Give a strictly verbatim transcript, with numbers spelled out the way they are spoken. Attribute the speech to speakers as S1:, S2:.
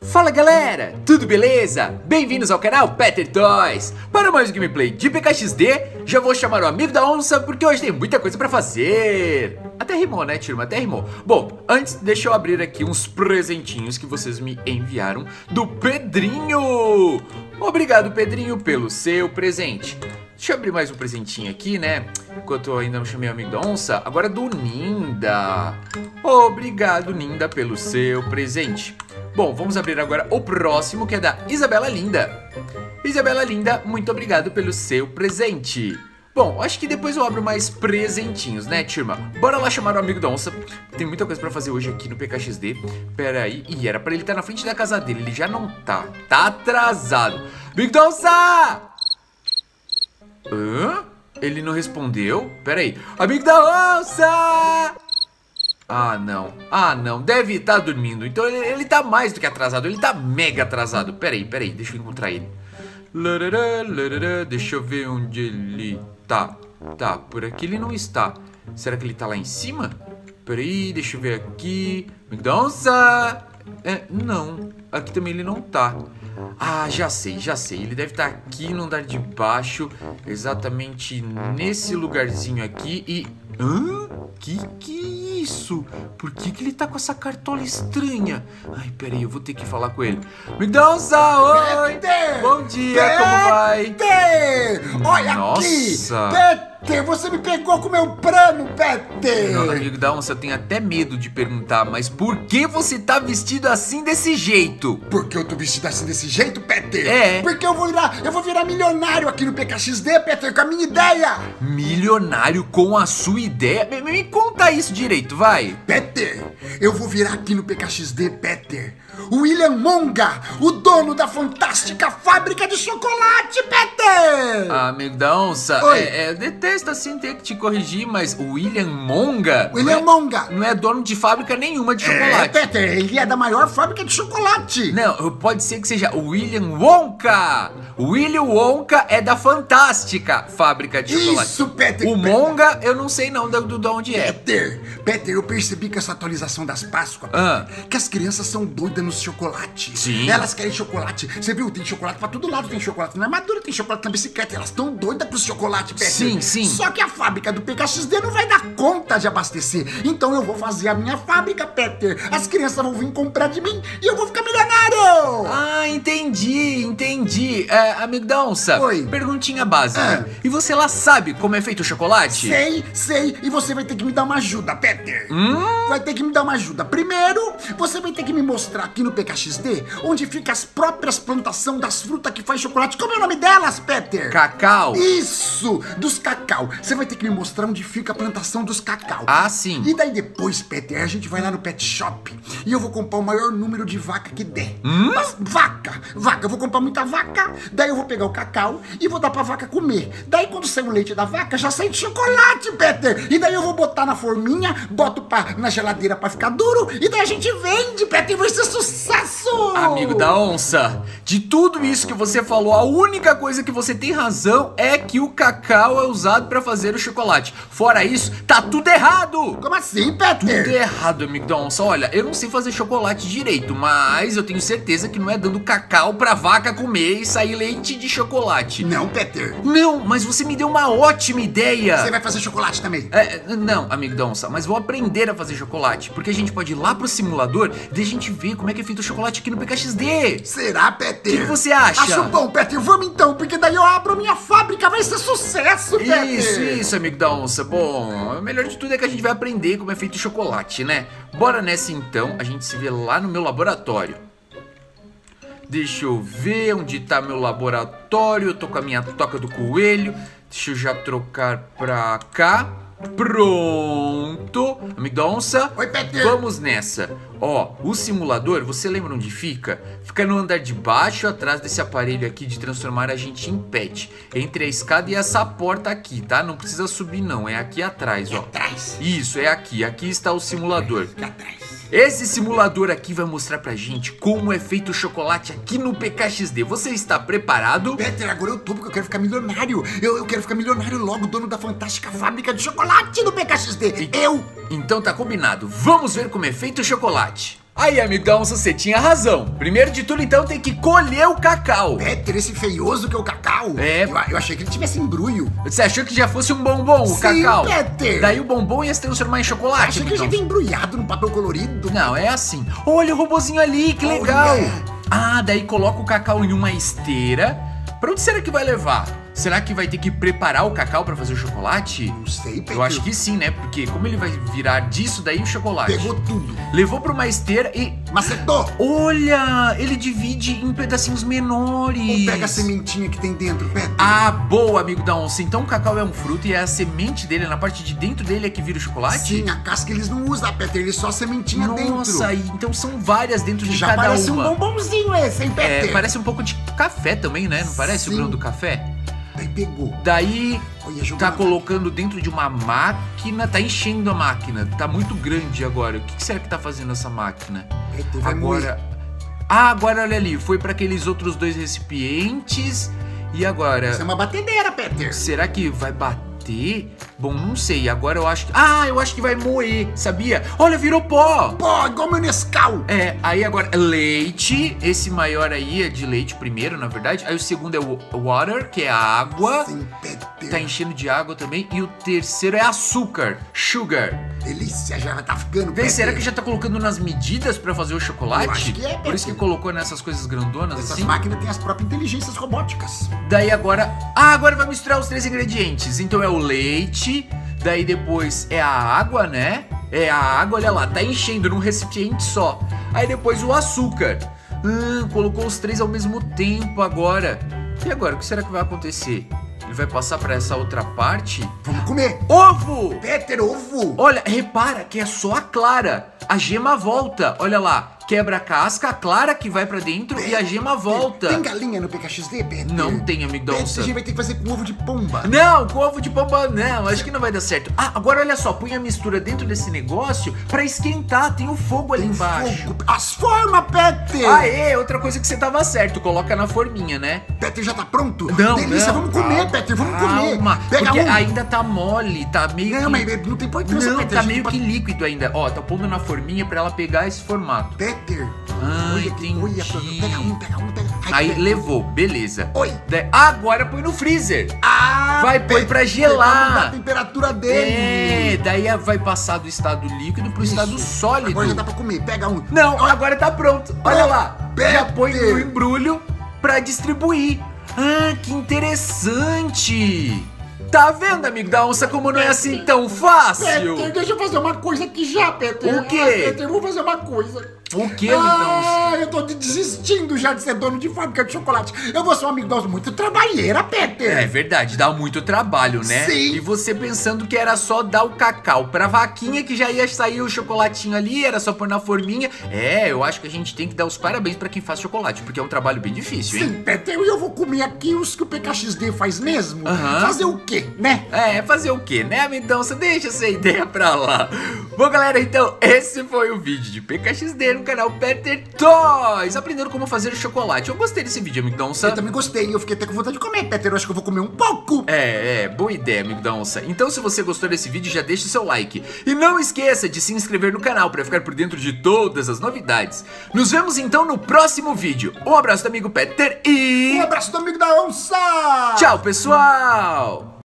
S1: Fala galera, tudo beleza? Bem-vindos ao canal Peter Toys. Para mais um gameplay de P K X D, já vou chamar o amigo da onça porque hoje tem muita coisa pra fazer. Até rimou, né, turma? Até rimou. Bom, antes deixa eu abrir aqui uns presentinhos que vocês me enviaram do Pedrinho. Obrigado, Pedrinho, pelo seu presente. Deixa eu abrir mais um presentinho aqui, né? Enquanto eu ainda não chamei o amigo da onça. Agora é do Ninda. Obrigado, Ninda, pelo seu presente. Bom, vamos abrir agora o próximo, que é da Isabela Linda. Isabela Linda, muito obrigado pelo seu presente. Bom, acho que depois eu abro mais presentinhos, né, turma? Bora lá chamar o amigo da onça. Tem muita coisa pra fazer hoje aqui no P K X D. Pera aí. Ih, era pra ele estar na frente da casa dele. Ele já não tá. Tá atrasado. Amigo da onça! Hã? Ele não respondeu? Pera aí. Amigo da onça! Ah, não. Ah, não. Deve estar dormindo. Então ele, ele tá mais do que atrasado. Ele tá mega atrasado. Peraí, peraí. Deixa eu encontrar ele. Larará, larará. Deixa eu ver onde ele tá. Tá, por aqui ele não está. Será que ele tá lá em cima? Peraí, deixa eu ver aqui. Amigo da onça! É, não. Aqui também ele não tá. Ah, já sei, já sei. Ele deve estar aqui no andar de baixo. Exatamente nesse lugarzinho aqui e... Hã? Que que é isso? Por que que ele tá com essa cartola estranha? Ai, peraí, eu vou ter que falar com ele. Amigo da onça, oi!
S2: Peter!
S1: Bom dia,
S2: Peter!
S1: como vai?
S2: Peter! Olha
S1: Nossa.
S2: aqui! Peter, você me pegou com o meu plano, Peter!
S1: Não, amigo da onça, eu tenho até medo de perguntar, mas por que você tá vestido assim desse jeito?
S2: Por que eu tô vestido assim desse jeito, Peter?
S1: É.
S2: Porque eu vou virar, eu vou virar milionário aqui no P K X D, Peter, com a minha ideia!
S1: Milionário com a sua ideia? Me, me conta isso direito, vai!
S2: Peter, eu vou virar aqui no P K X D, Peter, o William Monga, o dono da fantástica fábrica de chocolate, Peter!
S1: Ah, amigo da onça,
S2: Oi.
S1: é, é, eu detesto assim ter que te corrigir, mas o William Monga
S2: William
S1: não é,
S2: Monga!
S1: não é dono de fábrica nenhuma de
S2: É,
S1: chocolate.
S2: Peter, ele é da maior fábrica de chocolate!
S1: Não, pode ser que seja o William Wonka. O William Wonka é da fantástica fábrica de chocolate.
S2: Isso, Peter!
S1: O
S2: Peter.
S1: Monga, eu não sei não do, do onde é.
S2: Peter, Peter, eu percebi que essa atualização das Páscoas,
S1: Ah.
S2: que as crianças são doidas no chocolate.
S1: Sim.
S2: Elas querem chocolate. Você viu? Tem chocolate pra todo lado, tem chocolate na armadura, tem chocolate na bicicleta. Elas estão doidas pro chocolate, Peter.
S1: Sim, sim.
S2: Só que a fábrica do P K X D não vai dar conta de abastecer. Então eu vou fazer a minha fábrica, Peter. As crianças vão vir comprar de mim e eu vou ficar milionário.
S1: Ah, entendi, entendi. É, amigo da onça,
S2: Oi.
S1: perguntinha básica.
S2: Ah.
S1: E você lá sabe como é feito o chocolate?
S2: Sei, sei. E você vai ter que me dar uma ajuda, Peter.
S1: Hum?
S2: Vai ter que me dar uma ajuda. Primeiro, você vai ter que me mostrar aqui no P K X D onde fica as próprias plantações das frutas que faz chocolate. Como é o nome delas, Peter?
S1: Cacau?
S2: Isso, dos cacau. Você vai ter que me mostrar onde fica a plantação dos cacau.
S1: Ah, sim.
S2: E daí depois, Peter, a gente vai lá no pet shop e eu vou comprar o maior número de vaca que der.
S1: Hum?
S2: Mas, vaca, vaca, eu vou comprar muita vaca, daí eu vou pegar o cacau e vou dar pra vaca comer. Daí quando sair o leite da vaca, já sai de chocolate, Peter. E daí eu vou botar na forminha, boto pra, na geladeira pra ficar duro e daí a gente vende, Peter, e vai ser sucesso!
S1: Amigo da onça, de tudo isso que você falou, a única coisa que você tem razão é que o cacau é usado pra fazer o chocolate. Fora isso, tá tudo errado!
S2: Como assim, Peter?
S1: Tudo errado, amigo da onça. Olha, eu não sei fazer chocolate direito, mas eu tenho certeza que não é dando cacau pra vaca comer e sair leite de chocolate.
S2: Não, Peter.
S1: Não, mas você me deu uma ótima ideia.
S2: Você vai fazer chocolate também?
S1: É, não, amigo da onça, mas vou aprender a fazer chocolate, porque a gente pode ir lá pro simulador e a gente ver como é que é feito o chocolate aqui no P K X D.
S2: Será, Peter?
S1: O que que você acha?
S2: Acho bom, Peter. Vamos então, porque daí eu abro minha fábrica, vai ser sucesso, Peter.
S1: Isso, isso, amigo da onça. Bom, o melhor de tudo é que a gente vai aprender como é feito o chocolate, né? Bora nessa então, a gente se vê lá no meu laboratório. Deixa eu ver onde tá meu laboratório. Eu tô com a minha toca do coelho. Deixa eu já trocar pra cá. Pronto. Amigo da onça.
S2: Oi, Peter.
S1: Vamos nessa. Ó, o simulador, você lembra onde fica? Fica no andar de baixo, atrás desse aparelho aqui de transformar a gente em pet. Entre a escada e essa porta aqui, tá? Não precisa subir não, é aqui atrás, ó.
S2: Atrás.
S1: Isso, é aqui. Aqui está o simulador.
S2: Aqui atrás.
S1: Esse simulador aqui vai mostrar pra gente como é feito o chocolate aqui no P K X D. Você está preparado?
S2: Peter, agora eu tô porque eu quero ficar milionário. Eu, eu quero ficar milionário logo, dono da fantástica fábrica de chocolate no P K X D. Eu!
S1: Então tá combinado. Vamos ver como é feito o chocolate. Aí, amigo da onça, você tinha razão. Primeiro de tudo, então, tem que colher o cacau.
S2: Peter, esse feioso que é o cacau.
S1: É.
S2: Eu, eu achei que ele tivesse embrulho.
S1: Você achou que já fosse um bombom, o
S2: Sim,
S1: cacau?
S2: Peter.
S1: Daí o bombom ia se transformar em chocolate.
S2: Achei que ele já
S1: amigão.
S2: vinha embrulhado no papel colorido.
S1: Não, é assim. Olha o robozinho ali, que
S2: Olha.
S1: legal. Ah, daí coloca o cacau em uma esteira. Pra onde será que vai levar? Será que vai ter que preparar o cacau pra fazer o chocolate?
S2: Não sei, Peter.
S1: Eu acho que sim, né? Porque como ele vai virar disso daí o chocolate?
S2: Pegou tudo.
S1: Levou pra uma esteira e...
S2: Macetou.
S1: Olha, ele divide em pedacinhos menores.
S2: Ou pega a sementinha que tem dentro, Peter.
S1: Ah, boa, amigo da onça. Então o cacau é um fruto e é a semente dele, na parte de dentro dele é que vira o chocolate?
S2: Sim, a casca eles não usam, Peter. Eles só a sementinha dentro.
S1: Nossa, e então são várias dentro de
S2: Já
S1: cada
S2: parece
S1: uma.
S2: um bombonzinho esse, hein,
S1: É,
S2: Peter?
S1: parece um pouco de café também, né? Não parece
S2: Sim.
S1: o grão do café?
S2: Daí pegou.
S1: Daí
S2: Olha, jogou
S1: tá
S2: na-
S1: colocando dentro de uma máquina, tá enchendo a máquina. Tá muito grande agora. O que que será que tá fazendo essa máquina?
S2: Peter, vai moer.
S1: Agora. Ah, agora olha ali, foi para aqueles outros dois recipientes. E agora?
S2: Isso é uma batedeira, Peter.
S1: Será que vai bater? Bom, não sei. Agora eu acho que... Ah, eu acho que vai moer, sabia? Olha, virou pó.
S2: Pô, igual meu Nescau.
S1: É, aí agora leite. Esse maior aí é de leite primeiro, na verdade. Aí o segundo é o water, que é a água.
S2: Sim, Peter.
S1: Tá enchendo de água também. E o terceiro é açúcar, sugar.
S2: Delícia, já tá ficando,
S1: Bem,
S2: Peter.
S1: será que já tá colocando nas medidas pra fazer o chocolate?
S2: Eu acho que é,
S1: Por isso que
S2: Peter.
S1: colocou nessas coisas grandonas
S2: Essas
S1: assim?
S2: máquinas têm as próprias inteligências robóticas.
S1: Daí agora... Ah, agora vai misturar os três ingredientes. Então é o leite, daí depois é a água, né? É a água, olha lá, tá enchendo num recipiente só. Aí depois o açúcar. Hum, colocou os três ao mesmo tempo agora. E agora, o que será que vai acontecer? Ele vai passar pra essa outra parte?
S2: Vamos comer.
S1: Ovo!
S2: Peter, ovo.
S1: Olha, repara que é só a clara. A gema volta, olha lá. Quebra a casca, a clara que vai pra dentro e a gema volta.
S2: Tem galinha no P K X D, Peter?
S1: Não tem, amigo da
S2: Peter,
S1: onça.
S2: a gente vai ter que fazer com ovo de pomba.
S1: Não, com ovo de pomba não, acho que não vai dar certo. Ah, agora olha só, põe a mistura dentro desse negócio pra esquentar, tem o fogo ali
S2: Tem
S1: embaixo.
S2: fogo. As formas, Peter.
S1: Aê, outra coisa que você tava certo, coloca na forminha, né?
S2: Peter, já tá pronto?
S1: Não,
S2: Delícia,
S1: não,
S2: vamos comer,
S1: calma,
S2: Peter, vamos
S1: calma,
S2: comer. Pega
S1: porque
S2: um.
S1: ainda tá mole, tá meio
S2: Não,
S1: que...
S2: mas não tem importância,
S1: Não,
S2: Peter.
S1: tá
S2: a gente
S1: meio
S2: pode-
S1: que líquido ainda. Ó, tá pondo na forminha pra ela pegar esse formato.
S2: Peter.
S1: Ah,
S2: olha,
S1: entendi.
S2: olha, pega um, pega um, pega. Ai,
S1: Aí
S2: Peter.
S1: levou, beleza.
S2: Oi.
S1: Daí- agora põe no freezer.
S2: Ah,
S1: Vai, põe
S2: Peter,
S1: pra gelar.
S2: Pra mudar a temperatura dele.
S1: É, daí vai passar do estado líquido pro
S2: Isso.
S1: estado sólido.
S2: Agora já dá pra comer, pega um.
S1: Não, agora tá pronto. Olha lá. Já
S2: Peter.
S1: põe no embrulho pra distribuir. Ah, que interessante. Tá vendo, amigo da onça, como não é assim tão fácil?
S2: Peter, deixa eu fazer uma coisa aqui já, Peter.
S1: O quê?
S2: Ah, Peter, eu vou fazer uma coisa.
S1: O que, amigo da onça?
S2: Ah, eu tô desistindo já de ser dono de fábrica de chocolate. Eu vou ser um amigo da onça muito trabalheira, Peter.
S1: É verdade, dá muito trabalho, né?
S2: Sim.
S1: E você pensando que era só dar o cacau pra vaquinha que já ia sair o chocolatinho ali, era só pôr na forminha. É, eu acho que a gente tem que dar os parabéns pra quem faz chocolate, porque é um trabalho bem difícil, hein?
S2: Sim, Peter, e eu vou comer aqui os que o P K X D faz mesmo.
S1: Aham.
S2: Fazer o quê, né?
S1: É, fazer o quê, né, amigãoça? Deixa essa ideia pra lá. Bom, galera, então esse foi o vídeo de P K X D no canal Peter Toys, aprendendo como fazer chocolate. Eu gostei desse vídeo, amigãoça.
S2: Eu também gostei, eu fiquei até com vontade de comer, Peter. Eu acho que eu vou comer um pouco.
S1: É, é, boa ideia, amigo da onça. Então, se você gostou desse vídeo, já deixa o seu like. E não esqueça de se inscrever no canal para ficar por dentro de todas as novidades. Nos vemos então no próximo vídeo. Um abraço do amigo Peter e...
S2: Um abraço do amigo da onça.
S1: Tchau, pessoal!